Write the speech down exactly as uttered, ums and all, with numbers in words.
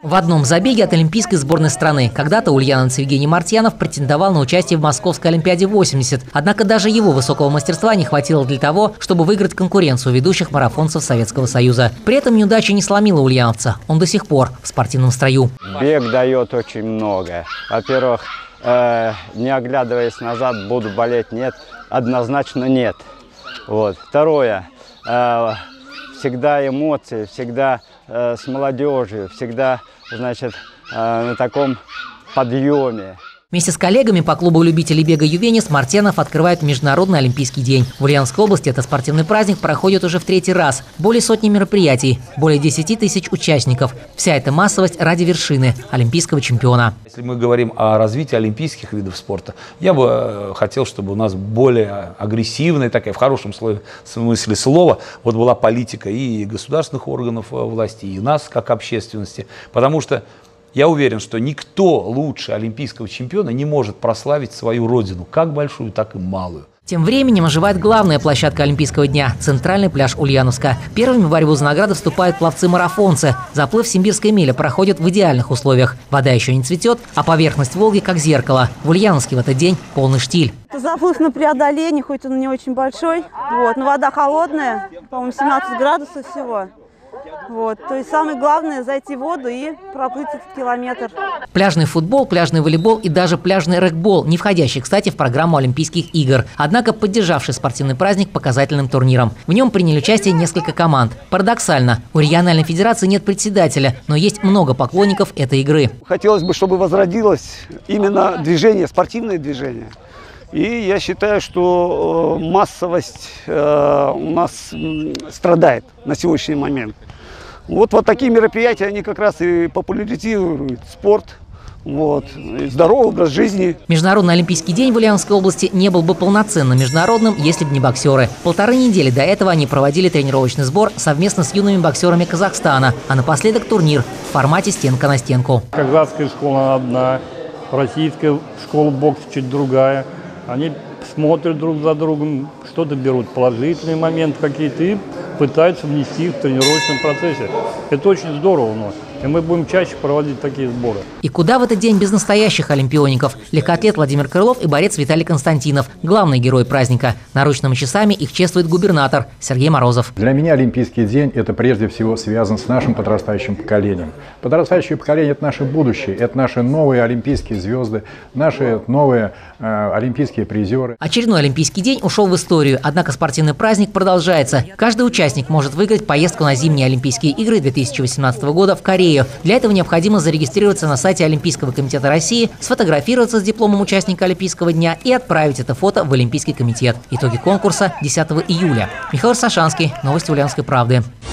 В одном забеге от олимпийской сборной страны. Когда-то ульяновец Евгений Мартьянов претендовал на участие в Московской Олимпиаде восемьдесят. Однако даже его высокого мастерства не хватило для того, чтобы выиграть конкуренцию ведущих марафонцев Советского Союза. При этом неудача не сломила ульяновца. Он до сих пор в спортивном строю. Бег дает очень много. Во-первых, э, не оглядываясь назад, буду болеть, нет, однозначно нет. Вот. Второе, э, всегда эмоции, всегда э, с молодежью, всегда, значит, э, на таком подъеме. Вместе с коллегами по клубу любителей бега «Ювенис» Мартьянов открывает Международный Олимпийский день. В Ульяновской области этот спортивный праздник проходит уже в третий раз. Более сотни мероприятий, более десяти тысяч участников. Вся эта массовость ради вершины – олимпийского чемпиона. Если мы говорим о развитии олимпийских видов спорта, я бы хотел, чтобы у нас более агрессивная, такая в хорошем смысле слова, вот была политика и государственных органов власти, и нас как общественности. Потому что я уверен, что никто лучше олимпийского чемпиона не может прославить свою родину, как большую, так и малую. Тем временем оживает главная площадка Олимпийского дня – центральный пляж Ульяновска. Первыми в борьбу за награды вступают пловцы-марафонцы. Заплыв Симбирской мили проходит в идеальных условиях. Вода еще не цветет, а поверхность Волги как зеркало. В Ульяновске в этот день полный штиль. Заплыв на преодоление, хоть он не очень большой, вот, но вода холодная, по-моему, семнадцать градусов всего. Вот, то есть самое главное – зайти в воду и проплыть этот километр. Пляжный футбол, пляжный волейбол и даже пляжный регбол, не входящий, кстати, в программу Олимпийских игр. Однако поддержавший спортивный праздник показательным турниром. В нем приняли участие несколько команд. Парадоксально, у региональной федерации нет председателя, но есть много поклонников этой игры. Хотелось бы, чтобы возродилось именно движение, спортивное движение. И я считаю, что массовость э, у нас страдает на сегодняшний момент. Вот, вот такие мероприятия, они как раз и популяризируют спорт, вот, и здоровый образ жизни. Международный Олимпийский день в Ульяновской области не был бы полноценным международным, если бы не боксеры. Полторы недели до этого они проводили тренировочный сбор совместно с юными боксерами Казахстана, а напоследок турнир в формате стенка на стенку. Казахская школа одна, российская школа бокса чуть другая. Они смотрят друг за другом, что-то берут положительные моменты какие-то и пытаются внести их в тренировочном процессе. Это очень здорово, но и мы будем чаще проводить такие сборы. И куда в этот день без настоящих олимпиоников? Легкоатлет Владимир Крылов и борец Виталий Константинов – главные герои праздника. Наручными часами их чествует губернатор Сергей Морозов. Для меня Олимпийский день – это прежде всего связан с нашим подрастающим поколением. Подрастающее поколение – это наше будущее, это наши новые олимпийские звезды, наши новые э, олимпийские призеры. Очередной Олимпийский день ушел в историю, однако спортивный праздник продолжается. Каждый участник может выиграть поездку на зимние Олимпийские игры две тысячи восемнадцатого года в Корею. Для этого необходимо зарегистрироваться на сайте Олимпийского комитета России, сфотографироваться с дипломом участника Олимпийского дня и отправить это фото в Олимпийский комитет. Итоги конкурса десятого июля. Михаил Сашанский. Новости Ульяновской правды.